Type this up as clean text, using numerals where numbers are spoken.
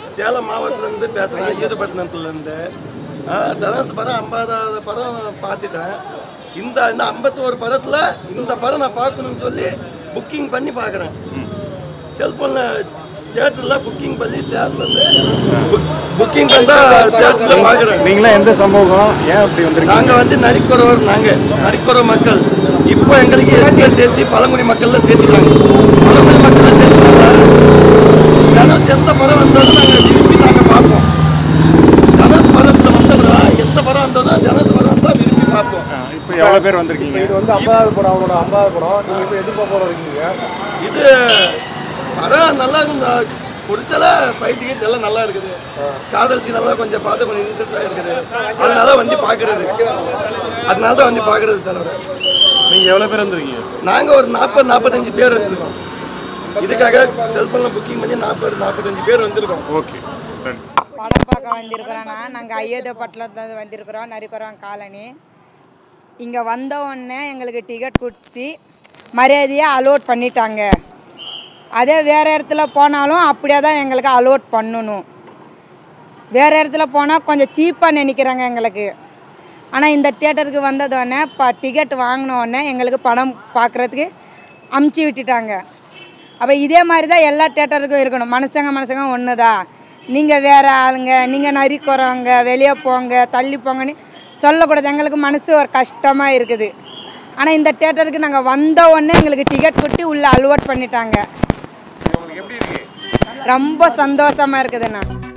சேலம் மாவட்டத்திலேருந்து பேசுகிறேன், ஈடுபட்டினத்துலேருந்து. தனுஷ் படம் 50வது படம் பார்த்துட்டேன். இந்த 51 படத்தில் இந்த படம் நான் பார்க்கணுன்னு சொல்லி புக்கிங் பண்ணி பார்க்குறேன். செல்ஃபோனில் தியேட்டரில் புக்கிங் பண்ணி சேலத்துலேருந்து புக்கிங் பண்ணி தியேட்டரில் பார்க்குறேன். நீங்களாம் எந்த சமூகம், ஏன் அப்படி வந்துருக்கு? நாங்கள் வந்து நரிக்குறவர், நரிக்குறவர் மக்கள். இப்போ எங்களுக்கு எஸ்டியில் சேர்த்து பழங்குடி மக்களில் சேர்த்துட்டாங்க. பழங்குடி மக்களில் சேர்த்துட்டாங்க. தனுஷ் எந்த படம் வந்தாலும் நாங்கள் விரும்பி பார்ப்போம். தனுஷ் படத்தில் வந்தவரா எந்த படம் வந்தாலும் தனுஷ் படம் வந்தால் விரும்பி பார்ப்போம். இப்போ எவ்வளோ பேர் வந்திருக்கீங்க? இது வந்து 50வது படம், அவங்களோட 50வது படம். நீங்கள் இப்போ எதிர்பார்ப்போட இருக்கீங்க? இது படம் நல்லா பிடிச்சல, ஃபைட் டிக்கெட் எல்லாம் நல்லா இருக்குது. காதல் சீன் நல்லா கொஞ்சம் பார்த்து கொஞ்சம் இன்ட்ரெஸ்டாக இருக்குது. அதனால வந்து பார்க்குறது, அதனால தான் வந்து பார்க்குறது தலைவர். நீங்கள் எவ்வளோ பேர் வந்திருக்கீங்க? நாங்கள் ஒரு 40-45 பேர் வந்துருக்கோம். இதுக்காக செல்ஃபோனில் புக்கிங் பண்ணி 40-45 பேர் வந்திருக்கோம். ஓகே, படம் பார்க்க வந்திருக்கிறோன்னா நாங்கள் அயோத்தியாபட்டினத்தில் வந்திருக்கிறோம், நரிக்குறோம் காலனி. இங்கே வந்த உடனே எங்களுக்கு டிக்கெட் கொடுத்து மரியாதையாக அலோட் பண்ணிட்டாங்க. அதே வேறு இடத்துல போனாலும் அப்படியே தான் எங்களுக்கு அலோட் பண்ணணும். வேறு இடத்துல போனால் கொஞ்சம் சீப்பாக நினைக்கிறாங்க எங்களுக்கு. ஆனால் இந்த தியேட்டருக்கு வந்ததோடனே டிக்கெட் வாங்கினோடனே எங்களுக்கு படம் பார்க்குறதுக்கு அமுச்சு விட்டுட்டாங்க. அப்போ இதே மாதிரி தான் எல்லா தியேட்டருக்கும் இருக்கணும். மனுஷங்க ஒன்று தான். நீங்கள் வேறு ஆளுங்க, நீங்கள் நரிக்குறவங்க, வெளியே போங்க, தள்ளி போங்கன்னு சொல்லக்கூடாது. எங்களுக்கு மனசு ஒரு கஷ்டமாக இருக்குது. ஆனால் இந்த தியேட்டருக்கு நாங்கள் வந்த உடனே எங்களுக்கு டிக்கெட் கொடுத்து உள்ளே அலோட் பண்ணிட்டாங்க. ரொம்ப சந்தோஷமாக இருக்குதுண்ணா.